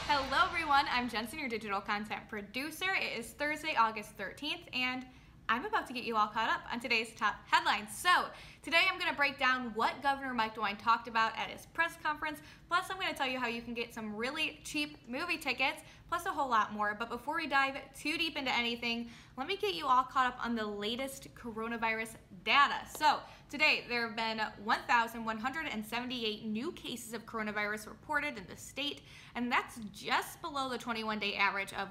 Hello everyone, I'm Jensen, your digital content producer. It is Thursday, August 13th, and I'm about to get you all caught up on today's top headlines. So today I'm going to break down what Governor Mike DeWine talked about at his press conference, plus I'm going to tell you how you can get some really cheap movie tickets, plus a whole lot more. But before we dive too deep into anything, let me get you all caught up on the latest coronavirus data. So today there have been 1,178 new cases of coronavirus reported in the state, and that's just below the 21-day average of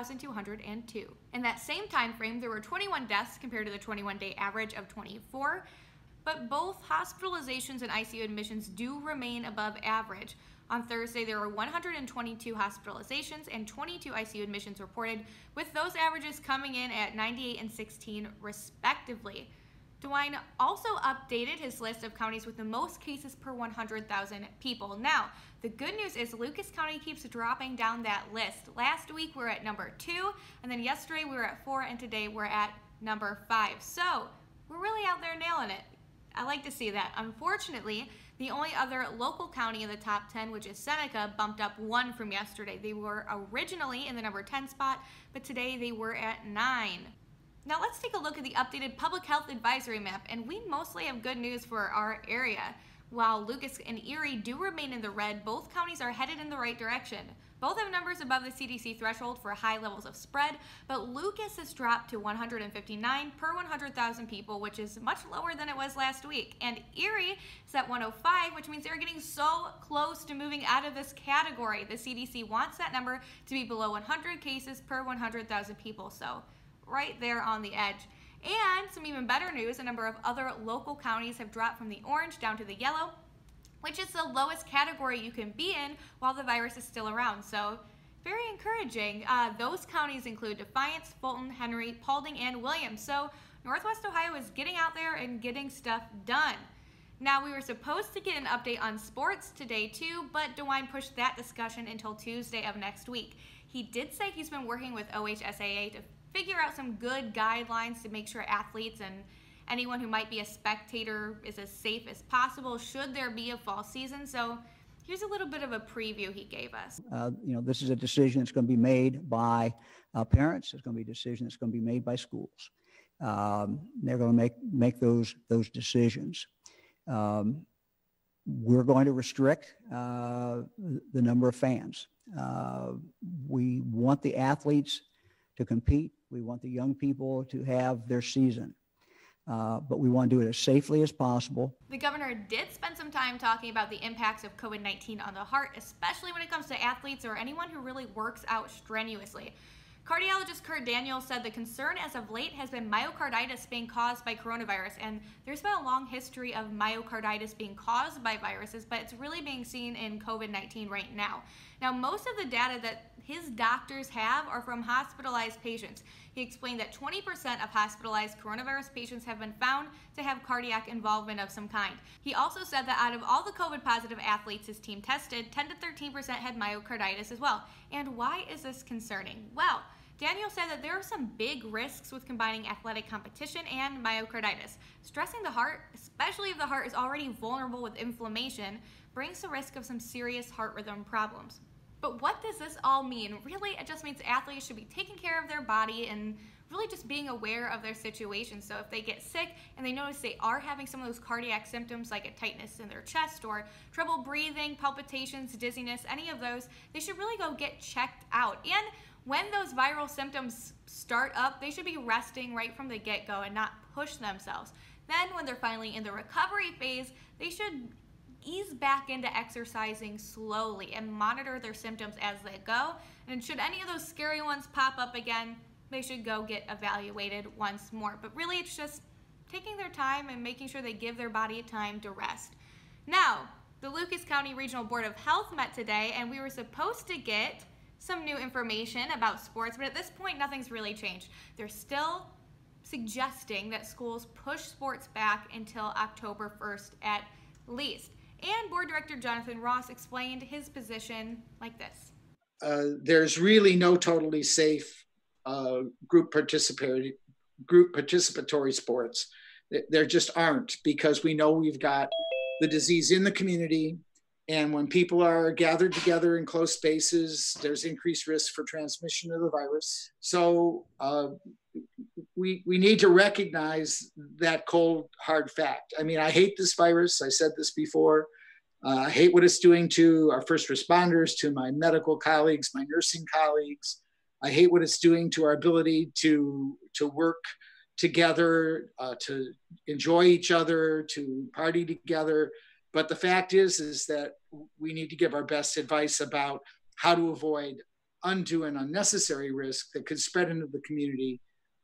1,202. In that same time frame, there were 21 deaths compared to the 21-day average of 24, but both hospitalizations and ICU admissions do remain above average. On Thursday, there were 122 hospitalizations and 22 ICU admissions reported, with those averages coming in at 98 and 16 respectively. DeWine also updated his list of counties with the most cases per 100,000 people. Now, the good news is Lucas County keeps dropping down that list. Last week we were at number 2, and then yesterday we were at 4, and today we're at number 5. So we're really out there nailing it. I like to see that. Unfortunately, the only other local county in the top 10, which is Seneca, bumped up 1 from yesterday. They were originally in the number 10 spot, but today they were at 9. Now let's take a look at the updated public health advisory map, and we mostly have good news for our area. While Lucas and Erie do remain in the red, both counties are headed in the right direction. Both have numbers above the CDC threshold for high levels of spread, but Lucas has dropped to 159 per 100,000 people, which is much lower than it was last week. And Erie is at 105, which means they're getting so close to moving out of this category. The CDC wants that number to be below 100 cases per 100,000 people, so right there on the edge. And some even better news, a number of other local counties have dropped from the orange down to the yellow, which is the lowest category you can be in while the virus is still around. So very encouraging. Those counties include Defiance, Fulton, Henry, Paulding, and Williams. So Northwest Ohio is getting out there and getting stuff done. Now, we were supposed to get an update on sports today too, but DeWine pushed that discussion until Tuesday of next week. He did say he's been working with OHSAA to figure out some good guidelines to make sure athletes and anyone who might be a spectator is as safe as possible should there be a fall season. So here's a little bit of a preview he gave us. This is a decision that's going to be made by parents. It's going to be a decision that's going to be made by schools. They're going to make those decisions. We're going to restrict the number of fans. We want the athletes to compete. We want the young people to have their season, but we want to do it as safely as possible. The governor did spend some time talking about the impacts of COVID-19 on the heart, especially when it comes to athletes or anyone who really works out strenuously. Cardiologist Kurt Daniels said the concern as of late has been myocarditis being caused by coronavirus, and there's been a long history of myocarditis being caused by viruses, but it's really being seen in COVID-19 right now. Now, most of the data that his doctors have are from hospitalized patients. He explained that 20% of hospitalized coronavirus patients have been found to have cardiac involvement of some kind. He also said that out of all the COVID-positive athletes his team tested, 10 to 13% had myocarditis as well. And why is this concerning? Well, Daniel said that there are some big risks with combining athletic competition and myocarditis. Stressing the heart, especially if the heart is already vulnerable with inflammation, brings the risk of some serious heart rhythm problems. But what does this all mean? Really, it just means athletes should be taking care of their body and really just being aware of their situation. So if they get sick and they notice they are having some of those cardiac symptoms like a tightness in their chest or trouble breathing, palpitations, dizziness, any of those, they should really go get checked out. And when those viral symptoms start up, they should be resting right from the get-go and not push themselves. Then when they're finally in the recovery phase, they should ease back into exercising slowly and monitor their symptoms as they go. And should any of those scary ones pop up again, they should go get evaluated once more. But really, it's just taking their time and making sure they give their body time to rest. Now, the Lucas County Regional Board of Health met today, and we were supposed to get some new information about sports, but at this point, nothing's really changed. They're still suggesting that schools push sports back until October 1st at least. And Board Director Jonathan Ross explained his position like this. There's really no totally safe group participatory sports. There just aren't, because we know we've got the disease in the community. And when people are gathered together in close spaces, there's increased risk for transmission of the virus. So we need to recognize that cold, hard fact. I mean, I hate this virus. I said this before. I hate what it's doing to our first responders, to my medical colleagues, my nursing colleagues. I hate what it's doing to our ability to work together, to enjoy each other, to party together. But the fact is that we need to give our best advice about how to avoid undue and unnecessary risk that could spread into the community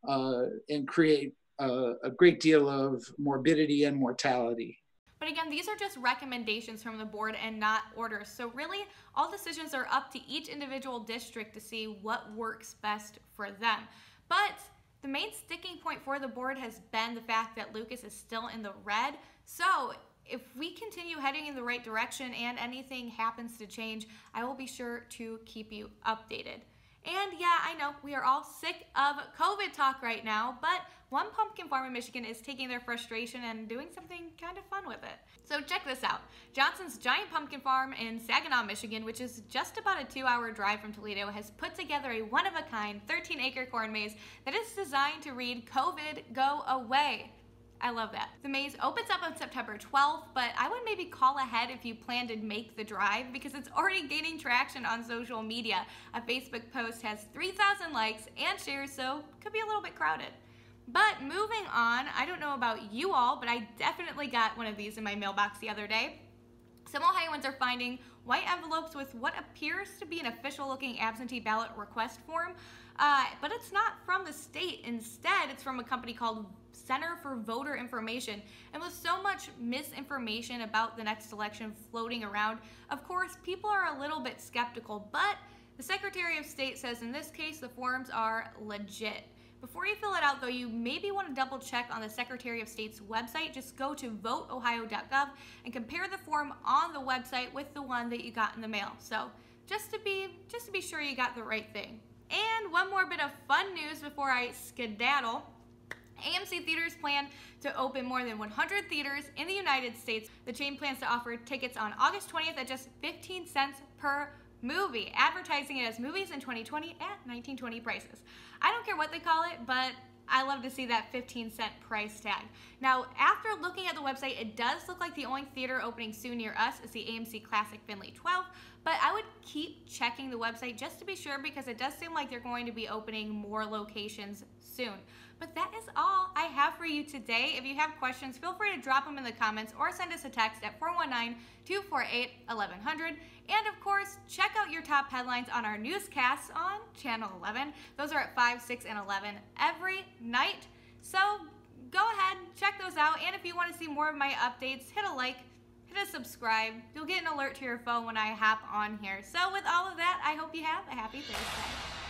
and create a great deal of morbidity and mortality. But again, these are just recommendations from the board and not orders. So really, all decisions are up to each individual district to see what works best for them. But the main sticking point for the board has been the fact that Lucas is still in the red. So if we continue heading in the right direction and anything happens to change, I will be sure to keep you updated. And yeah, I know we are all sick of COVID talk right now, but one pumpkin farm in Michigan is taking their frustration and doing something kind of fun with it. So check this out. Johnson's Giant Pumpkin Farm in Saginaw, Michigan, which is just about a 2-hour drive from Toledo, has put together a one-of-a-kind 13-acre corn maze that is designed to read "COVID, go away." I love that. The maze opens up on September 12th, but I would maybe call ahead if you plan to make the drive because it's already gaining traction on social media. A Facebook post has 3,000 likes and shares, so could be a little bit crowded. But moving on, I don't know about you all, but I definitely got one of these in my mailbox the other day. Some Ohioans are finding white envelopes with what appears to be an official-looking absentee ballot request form, but it's not from the state. Instead, it's from a company called Center for Voter Information. And with so much misinformation about the next election floating around, of course, people are a little bit skeptical, but the Secretary of State says in this case the forms are legit. Before you fill it out, though, you maybe want to double check on the Secretary of State's website. Just go to voteohio.gov and compare the form on the website with the one that you got in the mail. So just to be sure you got the right thing. And one more bit of fun news before I skedaddle. AMC Theaters plan to open more than 100 theaters in the United States. The chain plans to offer tickets on August 20th at just 15 cents per movie, advertising it as movies in 2020 at 1920 prices. I don't care what they call it, but I love to see that 15-cent price tag. Now, after looking at the website, it does look like the only theater opening soon near us is the AMC Classic Findlay 12, but I would keep checking the website just to be sure because it does seem like they're going to be opening more locations soon. But that is all I have for you today. If you have questions, feel free to drop them in the comments or send us a text at 419-248-1100. And of course, check out your top headlines on our newscasts on Channel 11. Those are at 5, 6, and 11 every night. So go ahead, check those out. And if you want to see more of my updates, hit a like, hit a subscribe. You'll get an alert to your phone when I hop on here. So with all of that, I hope you have a happy Thursday.